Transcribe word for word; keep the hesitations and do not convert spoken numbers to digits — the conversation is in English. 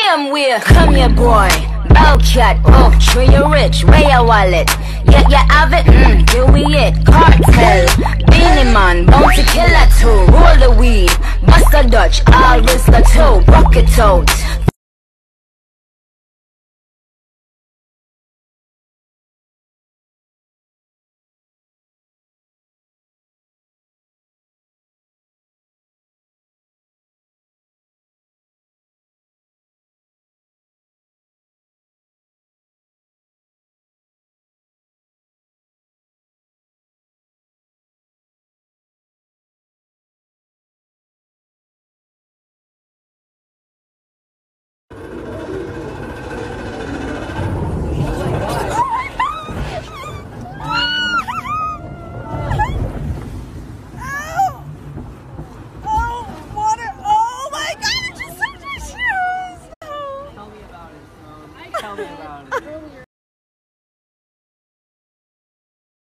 Same way, come here boy. Bellcat, oh, sure you're rich, where your wallet? Yeah, you have it, mm, here we it. Cartel, Beanie Man, Bounty Killer too. Roll the weed, bust a Dutch, all risk the two. Rock it out. Tell me about it.